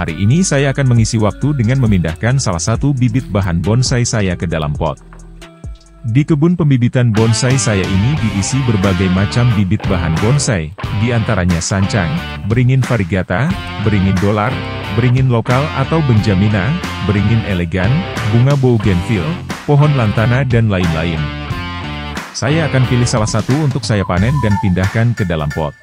Hari ini saya akan mengisi waktu dengan memindahkan salah satu bibit bahan bonsai saya ke dalam pot. Di kebun pembibitan bonsai saya ini diisi berbagai macam bibit bahan bonsai, di antaranya sancang, beringin variegata, beringin dolar, beringin lokal atau benjamina, beringin elegan, bunga bougainville, pohon lantana dan lain-lain. Saya akan pilih salah satu untuk saya panen dan pindahkan ke dalam pot.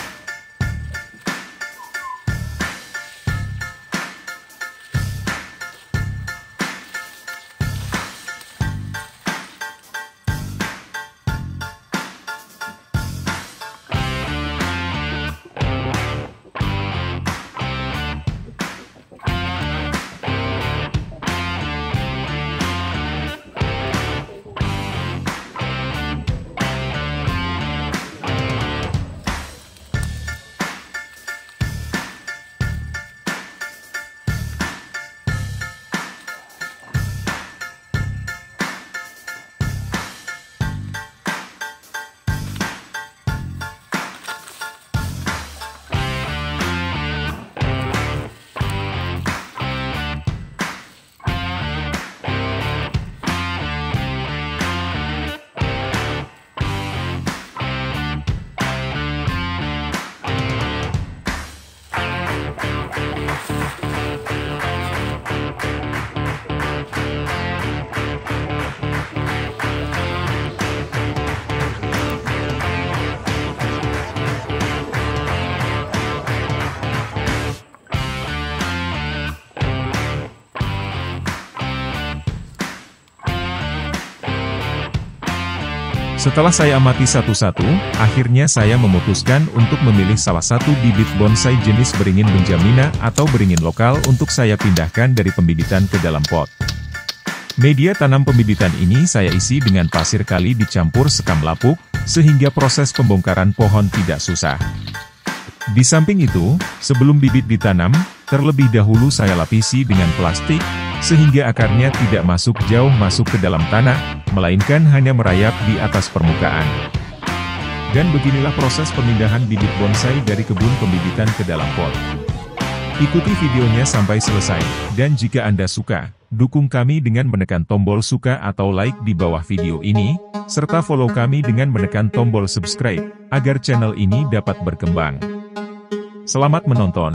Setelah saya amati satu-satu, akhirnya saya memutuskan untuk memilih salah satu bibit bonsai jenis beringin benjamina atau beringin lokal untuk saya pindahkan dari pembibitan ke dalam pot. Media tanam pembibitan ini saya isi dengan pasir kali dicampur sekam lapuk, sehingga proses pembongkaran pohon tidak susah. Di samping itu, sebelum bibit ditanam, terlebih dahulu saya lapisi dengan plastik, sehingga akarnya tidak jauh masuk ke dalam tanah, melainkan hanya merayap di atas permukaan. Dan beginilah proses pemindahan bibit bonsai dari kebun pembibitan ke dalam pot. Ikuti videonya sampai selesai, dan jika Anda suka, dukung kami dengan menekan tombol suka atau like di bawah video ini, serta follow kami dengan menekan tombol subscribe, agar channel ini dapat berkembang. Selamat menonton!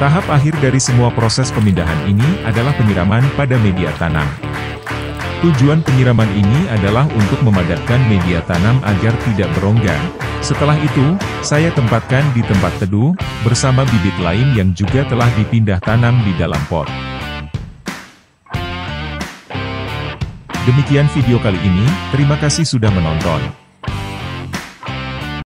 Tahap akhir dari semua proses pemindahan ini adalah penyiraman pada media tanam. Tujuan penyiraman ini adalah untuk memadatkan media tanam agar tidak berongga. Setelah itu, saya tempatkan di tempat teduh, bersama bibit lain yang juga telah dipindah tanam di dalam pot. Demikian video kali ini, terima kasih sudah menonton.